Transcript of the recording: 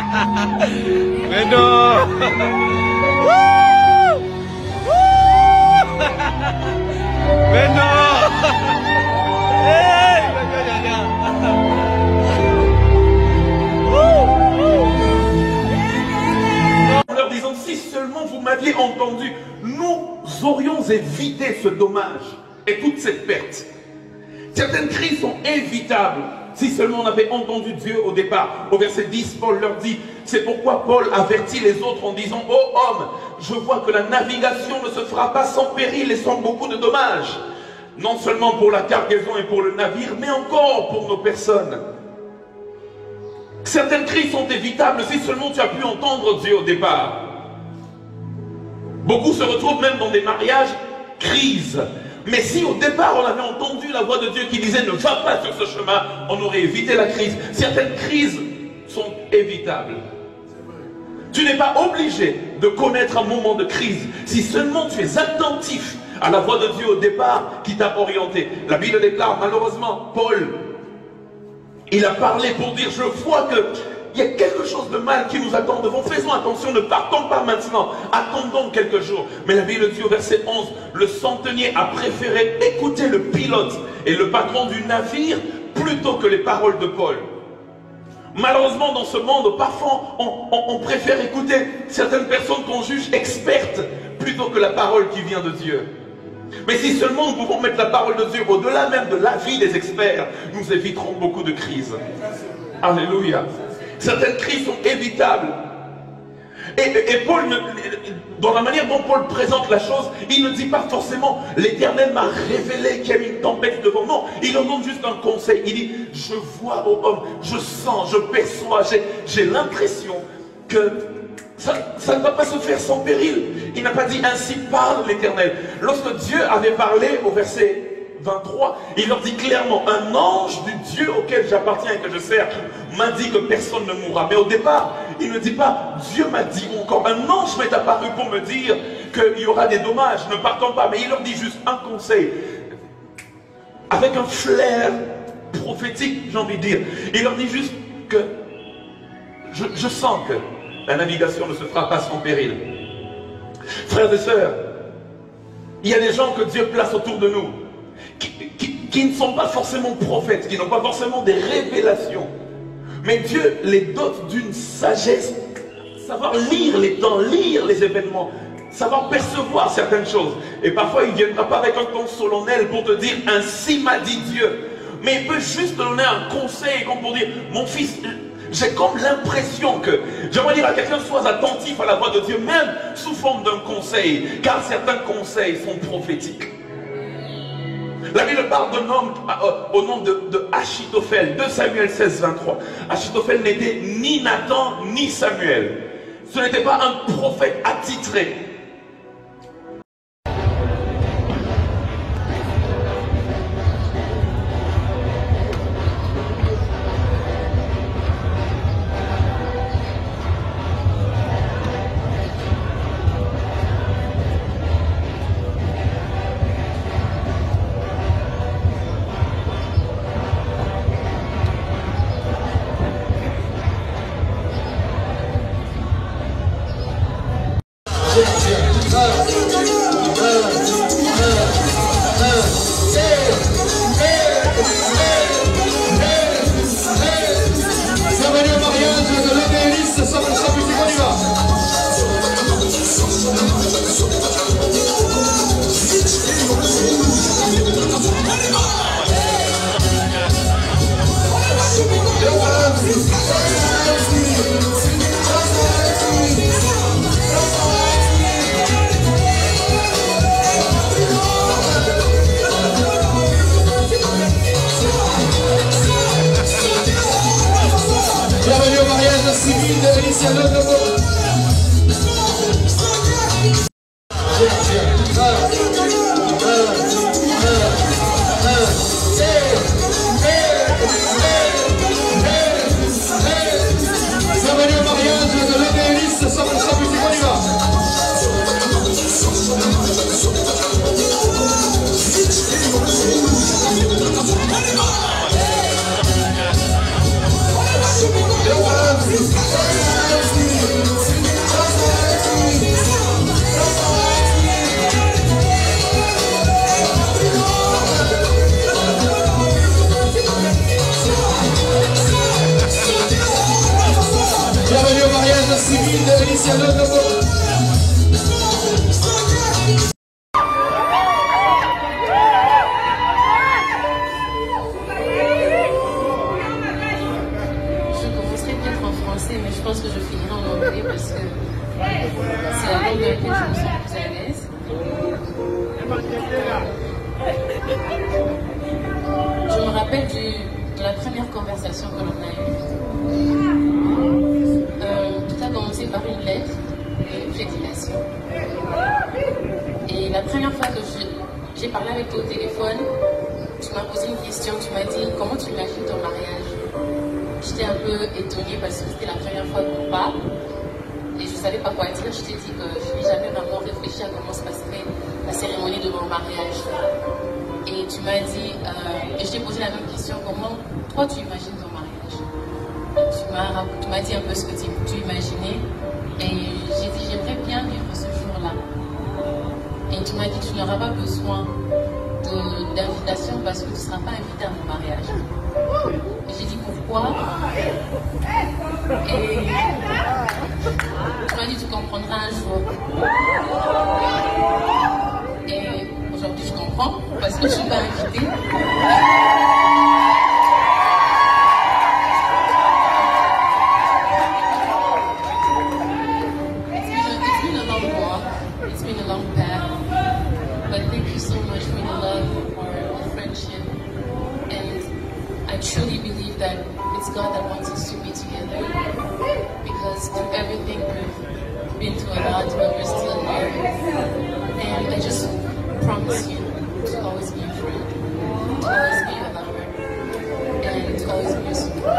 Mais non. Mais non. Hey, en leur disant, si seulement vous m'aviez entendu, nous aurions évité ce dommage et toute cette perte. Certaines crises sont évitables si seulement on avait entendu Dieu au départ. Au verset 10, Paul leur dit, c'est pourquoi Paul avertit les autres en disant, ô homme, je vois que la navigation ne se fera pas sans péril et sans beaucoup de dommages, non seulement pour la cargaison et pour le navire, mais encore pour nos personnes. Certaines crises sont évitables si seulement tu as pu entendre Dieu au départ. Beaucoup se retrouvent même dans des mariages crises. Mais si au départ on avait entendu la voix de Dieu qui disait ne va pas sur ce chemin, on aurait évité la crise. Certaines crises sont évitables. Tu n'es pas obligé de connaître un moment de crise si seulement tu es attentif à la voix de Dieu au départ qui t'a orienté. La Bible déclare malheureusement, Paul, il a parlé pour dire je vois qu'il y a quelque chose de mal qui nous attend devant. Faisons attention, ne partons pas maintenant, attendons quelques jours. Mais la Bible dit au verset 11, le centenier a préféré écouter le pilote et le patron du navire plutôt que les paroles de Paul. Malheureusement, dans ce monde, parfois, on préfère écouter certaines personnes qu'on juge expertes plutôt que la parole qui vient de Dieu. Mais si seulement nous pouvons mettre la parole de Dieu au-delà même de l'avis des experts, nous éviterons beaucoup de crises. Alléluia. Certaines crises sont évitables. Et Paul, dans la manière dont Paul présente la chose, il ne dit pas forcément « l'Éternel m'a révélé qu'il y a une tempête devant ». Non, il en donne juste un conseil. Il dit « je vois, ô homme, je sens, je perçois, j'ai l'impression que ça ne va pas se faire sans péril ». Il n'a pas dit « ainsi parle l'Éternel ». Lorsque Dieu avait parlé au verset 23, il leur dit clairement, un ange du Dieu auquel j'appartiens et que je sers m'a dit que personne ne mourra. Mais au départ, il ne dit pas, Dieu m'a dit encore, un ange m'est apparu pour me dire qu'il y aura des dommages, ne partons pas. Mais il leur dit juste un conseil, avec un flair prophétique, j'ai envie de dire. Il leur dit juste que je sens que la navigation ne se fera pas sans péril. Frères et sœurs, il y a des gens que Dieu place autour de nous, qui ne sont pas forcément prophètes, qui n'ont pas forcément des révélations. Mais Dieu les dote d'une sagesse, savoir lire les temps, lire les événements, savoir percevoir certaines choses. Et parfois il ne viendra pas avec un ton solennel pour te dire « ainsi m'a dit Dieu ». Mais il peut juste te donner un conseil comme pour dire « mon fils, j'ai comme l'impression que… » J'aimerais dire à quelqu'un « sois attentif à la voix de Dieu » même sous forme d'un conseil, car certains conseils sont prophétiques. La Bible parle d'un homme au nom de Achitophel, 2 Samuel 16, 23. Achitophel n'était ni Nathan ni Samuel. Ce n'était pas un prophète attitré. Bienvenue Mais je pense que je finirai en anglais parce que c'est la langue dans laquelle je me sens plus à l'aise. Je me rappelle de la première conversation que l'on a eue. Tout a commencé par une lettre et une prédication. Et la première fois que j'ai parlé avec toi au téléphone, tu m'as posé une question, tu m'as dit comment tu imagines ton mariage. J'étais un peu étonnée parce que c'était la première fois qu'on parle et je ne savais pas quoi dire. Je t'ai dit que je n'ai jamais vraiment réfléchi à comment se passerait la cérémonie de mon mariage. Et tu m'as dit, et je t'ai posé la même question, comment toi tu imagines ton mariage? Tu m'as dit un peu ce que tu imaginais et j'ai dit j'aimerais bien vivre ce jour-là. Et tu m'as dit tu n'auras pas besoin d'invitation parce que tu ne seras pas invité à mon mariage. J'ai dit pourquoi? Et tu m'as dit tu comprendras un jour. Et aujourd'hui je comprends parce que je ne suis pas invitée. It's been a long walk. It's been a long path. But thank you so much for your love, for your friendship. And I truly believe that it's God that wants us to be together because through everything we've been through a lot, but we're still here. And I just promise you to always be a friend, to always be a lover, and to always be a support.